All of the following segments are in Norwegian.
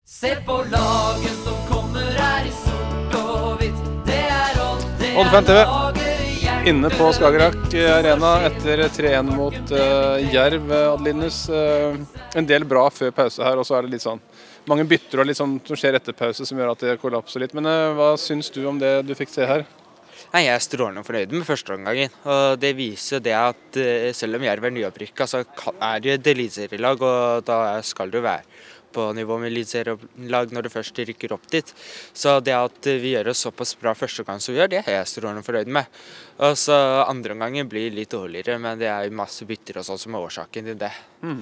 Se på laget som kommer her I sort og hvitt. Det Odd, det Odd TV laget inne på Skagerrak Arena etter 3-1 mot Jerv. Adelinus, en del bra før pause her, og så det litt sånn mange bytter og litt sånn som skjer etter pause som gjør at det kollapser litt. Men hva syns du om det du fikk se her? Nei, jeg strålende fornøyd med første omgangen, og det viser det at selv om Jerv nyopprykket, så det et eliteserielag, og da skal det jo være på nivå med eliteserielag når det først rykker opp dit. Så det at vi gjør det såpass bra første gang som vi gjør, det jeg strålende fornøyd med. Og så andre omgangen blir litt dårligere, men det masse bytter og sånn som årsaken til det.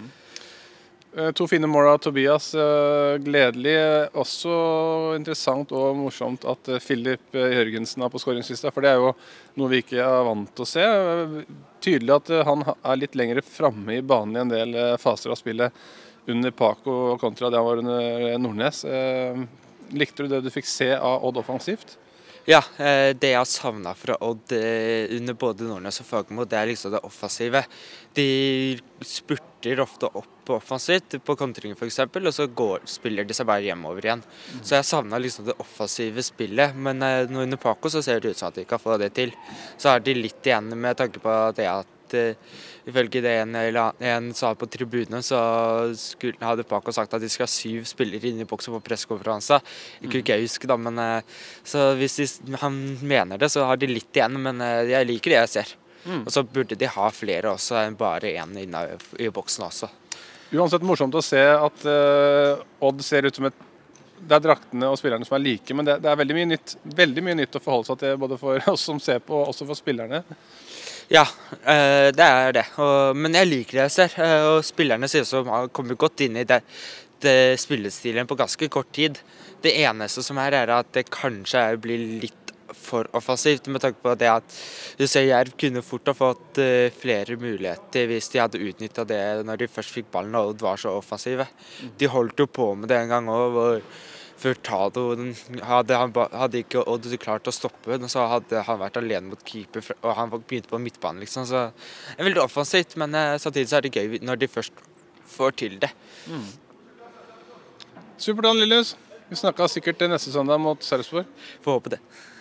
To fine mål av Tobias, gledelig, også interessant og morsomt at Filip Jørgensen på skåringslista, for det jo noe vi ikke vant til å se. Tydelig at han litt lenger fremme I banen I en del faser av spillet under Paco kontra det han var under Nordnes. Likte du det du fikk se av Odd offensivt? Ja, det jeg savnet fra Odd under både Nordnes og Fagermo, det liksom det offensive. De spurter ofte opp offensivt på kontringer for eksempel, og så spiller de seg bare hjemover igjen. Så jeg savnet liksom det offensive spillet, men nå under Paco så ser det ut som at de kan få det til. Så de litt igjen med tanke på det at ifølge det en sa på tribunen, så hadde Paco sagt at de skal ha 7 spillere inne I boksen på pressekonferansen. Det kunne ikke jeg huske da, men så hvis han mener det, så har de litt igjen, men jeg liker det jeg ser. Og så burde de ha flere også, enn bare en inne I boksen også. Uansett morsomt å se at Odd ser ut som det draktene og spillerne som like, men det veldig mye nytt å forholde seg til, både for oss som ser på, og også for spillerne. Ja, det det. Men jeg liker det jeg ser, og spillerne ser ut som har kommet godt inn I det spillestilen på ganske kort tid. Det eneste som at det kanskje blir litt for offensivt, med tanke på det at du ser Jerv kunne fort ha fått flere muligheter hvis de hadde utnyttet det når de først fikk ballen og Odd var så offensive. De holdt jo på med det en gang også, hvor Furtado hadde ikke Odd klart å stoppe, så hadde han vært alene mot keeper, og han begynte på midtbanen liksom, så veldig offensivt, men samtidig så det gøy når de først får til det. Supert, Adelinus. Vi snakket sikkert neste søndag mot Sarpsborg. Får håpe det.